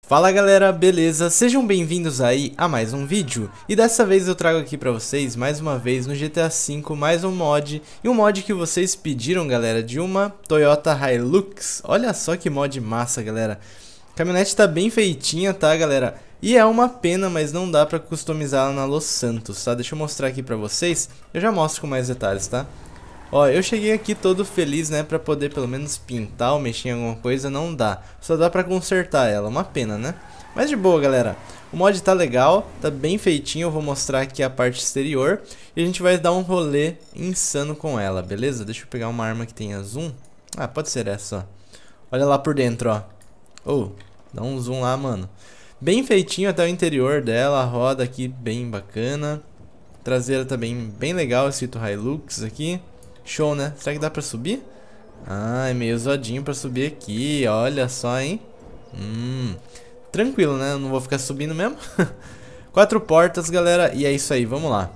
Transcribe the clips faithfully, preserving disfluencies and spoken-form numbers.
Fala galera, beleza? Sejam bem-vindos aí a mais um vídeo. E dessa vez eu trago aqui pra vocês, mais uma vez, no G T A cinco, mais um mod. E um mod que vocês pediram, galera, de uma Toyota Hilux. Olha só que mod massa, galera. A caminhonete tá bem feitinha, tá, galera? E é uma pena, mas não dá pra customizá-la na Los Santos, tá? Deixa eu mostrar aqui pra vocês. Eu já mostro com mais detalhes, tá? Ó, eu cheguei aqui todo feliz, né, pra poder pelo menos pintar ou mexer em alguma coisa, não dá. Só dá pra consertar ela, uma pena, né? Mas de boa, galera. O mod tá legal, tá bem feitinho, eu vou mostrar aqui a parte exterior. E a gente vai dar um rolê insano com ela, beleza? Deixa eu pegar uma arma que tenha zoom. Ah, pode ser essa, ó. Olha lá por dentro, ó. Oh, dá um zoom lá, mano. Bem feitinho até o interior dela, a roda aqui bem bacana. Traseira também bem legal, escrito Hilux aqui. Show, né? Será que dá pra subir? Ah, é meio zoadinho pra subir aqui. Olha só, hein? Hum, tranquilo, né? Eu não vou ficar subindo mesmo. Quatro portas, galera. E é isso aí, vamos lá.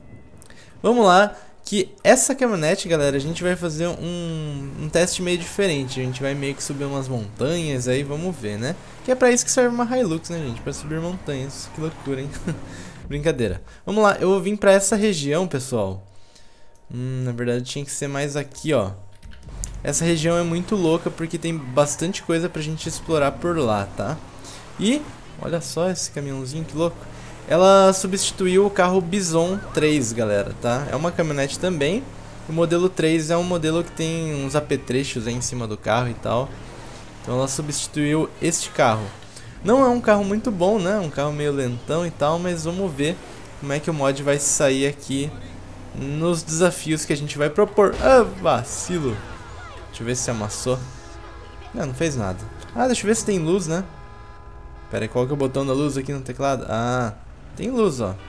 Vamos lá. Que essa caminhonete, galera, a gente vai fazer um, um teste meio diferente. A gente vai meio que subir umas montanhas. Aí vamos ver, né? Que é pra isso que serve uma Hilux, né, gente? Pra subir montanhas. Que loucura, hein? Brincadeira. Vamos lá. Eu vou vir pra essa região, pessoal. Hum, na verdade tinha que ser mais aqui, ó. Essa região é muito louca porque tem bastante coisa pra gente explorar por lá, tá? E, olha só esse caminhãozinho, que louco. Ela substituiu o carro Bison três, galera, tá? É uma caminhonete também. O modelo três é um modelo que tem uns apetrechos aí em cima do carro e tal. Então ela substituiu este carro. Não é um carro muito bom, né? Um carro meio lentão e tal, mas vamos ver como é que o mod vai sair aqui nos desafios que a gente vai propor. Ah, vacilo. Deixa eu ver se amassou. Não, não fez nada. Ah, deixa eu ver se tem luz, né? Pera aí, qual que é o botão da luz aqui no teclado? Ah, tem luz, ó.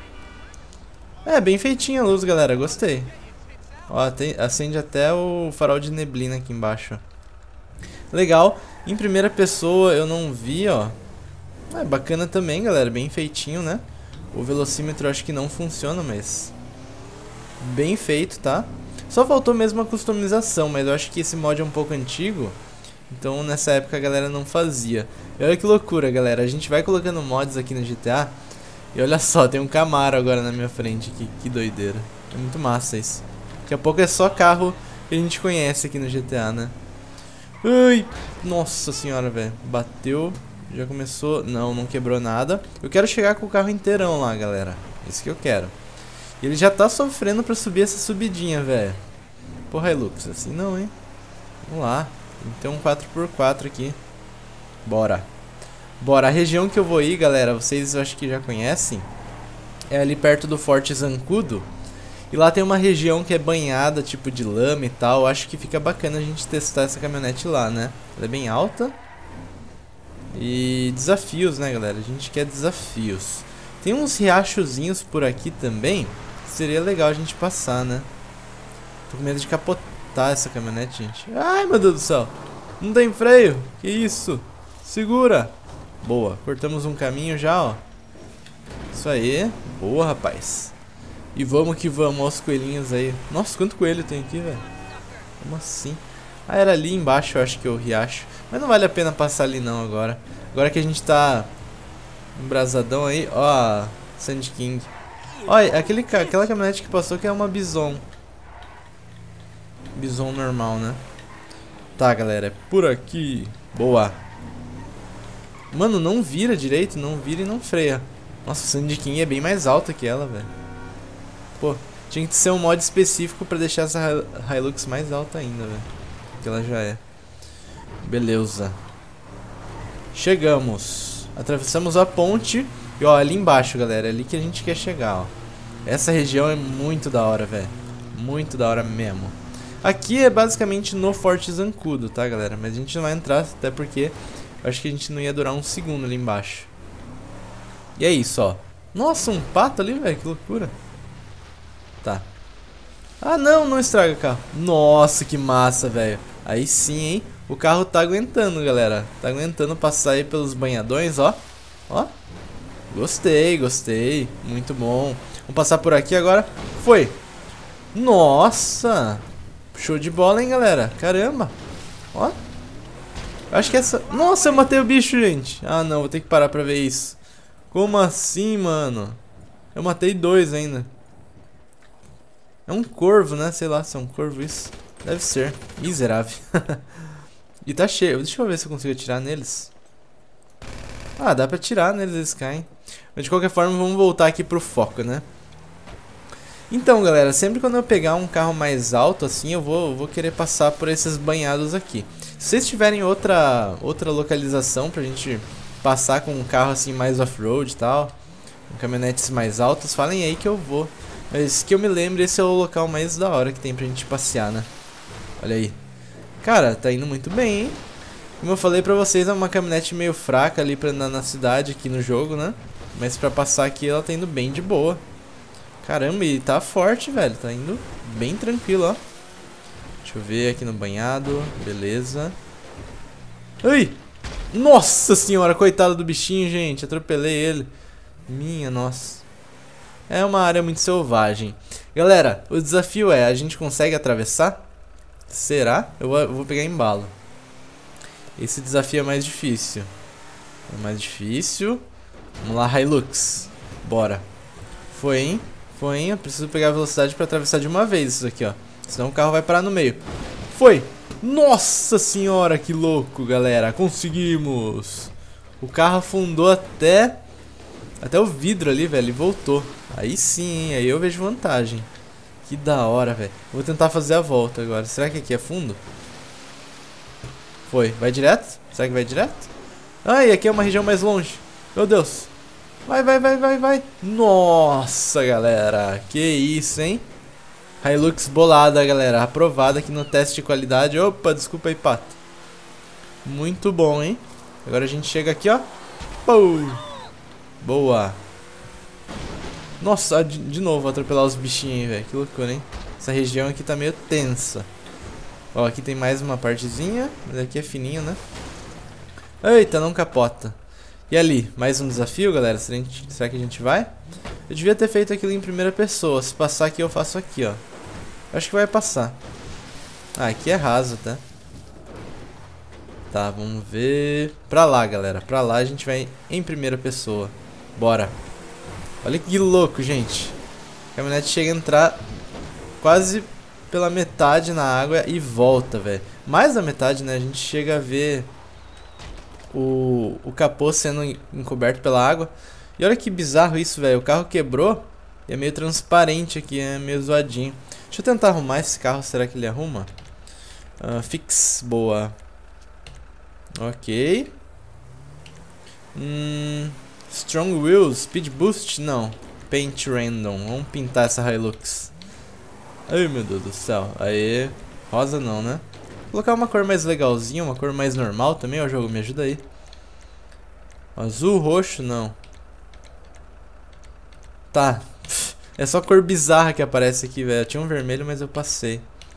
É, bem feitinha a luz, galera, gostei. Ó, tem, acende até o farol de neblina aqui embaixo. Legal. Em primeira pessoa eu não vi, ó. É bacana também, galera, bem feitinho, né? O velocímetro eu acho que não funciona, mas bem feito, tá? Só faltou mesmo a customização, mas eu acho que esse mod é um pouco antigo. Então nessa época a galera não fazia. E olha que loucura, galera. A gente vai colocando mods aqui no G T A. E olha só, tem um Camaro agora na minha frente aqui. Que doideira. É muito massa isso. Daqui a pouco é só carro que a gente conhece aqui no G T A, né? Ai, nossa senhora, velho. Bateu, já começou. Não, não quebrou nada. Eu quero chegar com o carro inteirão lá, galera. Isso que eu quero. E ele já tá sofrendo pra subir essa subidinha, velho. Porra, Hilux, assim não, hein? Vamos lá. Tem que ter um quatro por quatro aqui. Bora. Bora. A região que eu vou ir, galera, vocês eu acho que já conhecem. É ali perto do Forte Zancudo. E lá tem uma região que é banhada, tipo de lama e tal. Eu acho que fica bacana a gente testar essa caminhonete lá, né? Ela é bem alta. E desafios, né, galera? A gente quer desafios. Tem uns riachozinhos por aqui também. Seria legal a gente passar, né? Tô com medo de capotar essa caminhonete, gente. Ai, meu Deus do céu. Não tem freio. Que isso? Segura. Boa. Cortamos um caminho já, ó. Isso aí. Boa, rapaz. E vamos que vamos. Olha os coelhinhos aí. Nossa, quanto coelho tem aqui, velho. Como assim? Ah, era ali embaixo, eu acho que é o riacho. Mas não vale a pena passar ali não agora. Agora que a gente tá embrasadão aí. Ó, Sand King. Olha, aquele, aquela caminhonete que passou que é uma Bison. Bison normal, né? Tá, galera, é por aqui. Boa. Mano, não vira direito, não vira e não freia. Nossa, o Sand King é bem mais alta que ela, velho. Pô, tinha que ser um mod específico pra deixar essa Hilux mais alta ainda, velho. Que ela já é. Beleza. Chegamos. Atravessamos a ponte. E ó, ali embaixo, galera, é ali que a gente quer chegar, ó. Essa região é muito da hora, velho. Muito da hora mesmo. Aqui é basicamente no Forte Zancudo, tá, galera? Mas a gente não vai entrar, até porque eu acho que a gente não ia durar um segundo ali embaixo. E é isso, ó. Nossa, um pato ali, velho, que loucura. Tá. Ah, não, não estraga o carro. Nossa, que massa, velho. Aí sim, hein? O carro tá aguentando, galera. Tá aguentando passar aí pelos banhadões, ó. Ó. Gostei, gostei. Muito bom. Vamos passar por aqui agora. Foi. Nossa. Show de bola, hein, galera. Caramba. Ó. Acho que essa... Nossa, eu matei o bicho, gente. Ah, não, vou ter que parar pra ver isso. Como assim, mano? Eu matei dois ainda. É um corvo, né? Sei lá se é um corvo isso. Deve ser. Miserável. E tá cheio. Deixa eu ver se eu consigo atirar neles. Ah, dá pra atirar neles, eles caem. Mas de qualquer forma, vamos voltar aqui pro foco, né? Então, galera, sempre quando eu pegar um carro mais alto assim, eu vou, vou querer passar por esses banhados aqui. Se vocês tiverem outra, outra localização pra gente passar com um carro assim mais off-road e tal, com caminhonetes mais altas, falem aí que eu vou. Mas que eu me lembre, esse é o local mais da hora que tem pra gente passear, né? Olha aí. Cara, tá indo muito bem, hein? Como eu falei pra vocês, é uma caminhonete meio fraca ali pra andar na cidade aqui no jogo, né? Mas pra passar aqui ela tá indo bem de boa. Caramba, e tá forte, velho. Tá indo bem tranquilo, ó. Deixa eu ver aqui no banhado. Beleza. Ai! Nossa senhora, coitado do bichinho, gente. Atropelei ele. Minha nossa. É uma área muito selvagem. Galera, o desafio é, a gente consegue atravessar? Será? Eu vou, eu vou pegar embalo. Esse desafio é mais difícil. É mais difícil. Vamos lá, Hilux. Bora. Foi, hein? Foi, hein? Eu preciso pegar a velocidade pra atravessar de uma vez isso aqui, ó. Senão o carro vai parar no meio. Foi! Nossa senhora, que louco, galera. Conseguimos! O carro afundou até... Até o vidro ali, velho. E voltou. Aí sim, hein? Aí eu vejo vantagem. Que da hora, velho. Vou tentar fazer a volta agora. Será que aqui é fundo? Foi. Vai direto? Será que vai direto? Ah, e aqui é uma região mais longe. Meu Deus. Vai, vai, vai, vai, vai. Nossa, galera. Que isso, hein? Hilux bolada, galera. Aprovada aqui no teste de qualidade. Opa, desculpa aí, pato. Muito bom, hein? Agora a gente chega aqui, ó. Pum. Boa. Nossa, de, de novo atropelar os bichinhos, velho. Que loucura, hein? Essa região aqui tá meio tensa. Ó, aqui tem mais uma partezinha. Mas aqui é fininho, né? Eita, não capota. E ali, mais um desafio, galera. Será, gente, será que a gente vai? Eu devia ter feito aquilo em primeira pessoa. Se passar aqui, eu faço aqui, ó. Acho que vai passar. Ah, aqui é raso, tá? Tá, vamos ver. Pra lá, galera. Pra lá a gente vai em primeira pessoa. Bora. Olha que louco, gente. A caminhonete chega a entrar quase pela metade na água e volta, velho. Mais da metade, né? A gente chega a ver o, o capô sendo encoberto pela água. E olha que bizarro isso, velho. O carro quebrou e é meio transparente aqui, é meio zoadinho. Deixa eu tentar arrumar esse carro. Será que ele arruma? Uh, fix, boa. Ok. Hum, strong Wheels, Speed Boost, não. Paint Random, vamos pintar essa Hilux. Ai, meu Deus do céu. Aê, rosa não, né? Vou colocar uma cor mais legalzinha, uma cor mais normal também, ó, o jogo me ajuda aí. Azul, roxo, não. Tá, é só cor bizarra que aparece aqui, velho. Tinha um vermelho, mas eu passei.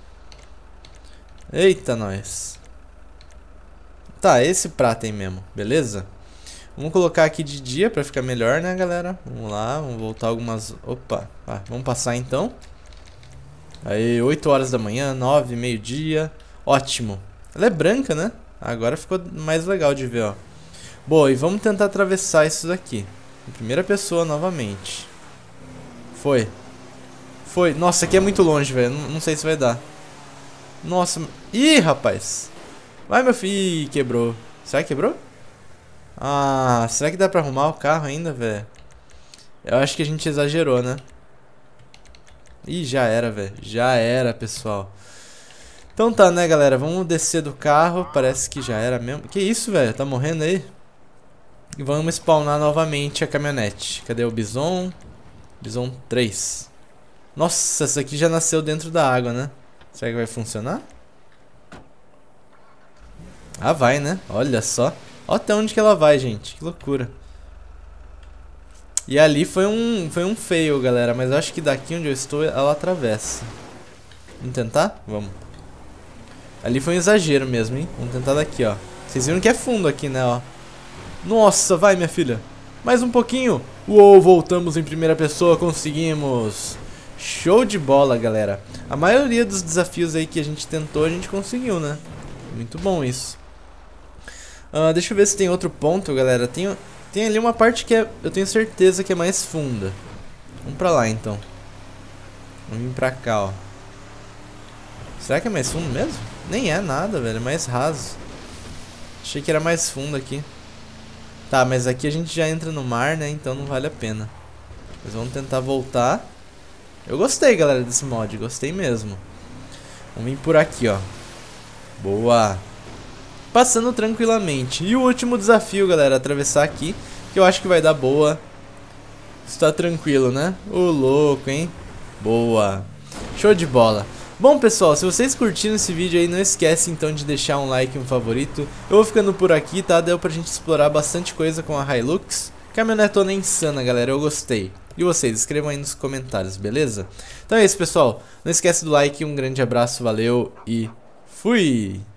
Eita, nós. Tá, esse prata aí mesmo, beleza? Vamos colocar aqui de dia pra ficar melhor, né, galera? Vamos lá, vamos voltar algumas... Opa, ah, vamos passar então. Aí, oito horas da manhã, nove, meio-dia. Ótimo. Ela é branca, né? Agora ficou mais legal de ver, ó. Boa, e vamos tentar atravessar isso daqui. Em primeira pessoa novamente. Foi. Foi. Nossa, aqui é muito longe, velho. Não, não sei se vai dar. Nossa. Ih, rapaz. Vai, meu filho. Ih, quebrou. Será que quebrou? Ah, será que dá pra arrumar o carro ainda, velho? Eu acho que a gente exagerou, né? Ih, já era, velho. Já era, pessoal. Então tá, né, galera? Vamos descer do carro. Parece que já era mesmo. Que isso, velho? Tá morrendo aí? E vamos spawnar novamente a caminhonete. Cadê o Bison? Bison três. Nossa, essa aqui já nasceu dentro da água, né? Será que vai funcionar? Ah, vai, né? Olha só. Olha até onde que ela vai, gente. Que loucura. E ali foi um, foi um fail, galera. Mas eu acho que daqui onde eu estou, ela atravessa. Vamos tentar? Vamos. Ali foi um exagero mesmo, hein? Vamos tentar daqui, ó. Vocês viram que é fundo aqui, né, ó. Nossa, vai, minha filha. Mais um pouquinho. Uou, voltamos em primeira pessoa, conseguimos. Show de bola, galera. A maioria dos desafios aí que a gente tentou, a gente conseguiu, né? Muito bom isso. Uh, deixa eu ver se tem outro ponto, galera. Tem, tem ali uma parte que é, eu tenho certeza que é mais funda. Vamos pra lá, então. Vamos vir pra cá, ó. Será que é mais fundo mesmo? Nem é nada, velho. É mais raso. Achei que era mais fundo aqui. Tá, mas aqui a gente já entra no mar, né? Então não vale a pena. Mas vamos tentar voltar. Eu gostei, galera, desse mod. Gostei mesmo. Vamos vir por aqui, ó. Boa. Passando tranquilamente. E o último desafio, galera. Atravessar aqui. Que eu acho que vai dar boa. Está tranquilo, né? Ô, louco, hein? Boa. Show de bola. Bom, pessoal, se vocês curtiram esse vídeo aí, não esquece então de deixar um like e um favorito. Eu vou ficando por aqui, tá? Deu pra gente explorar bastante coisa com a Hilux. Caminhonetona insana, galera, eu gostei. E vocês, escrevam aí nos comentários, beleza? Então é isso, pessoal. Não esquece do like, um grande abraço, valeu e fui!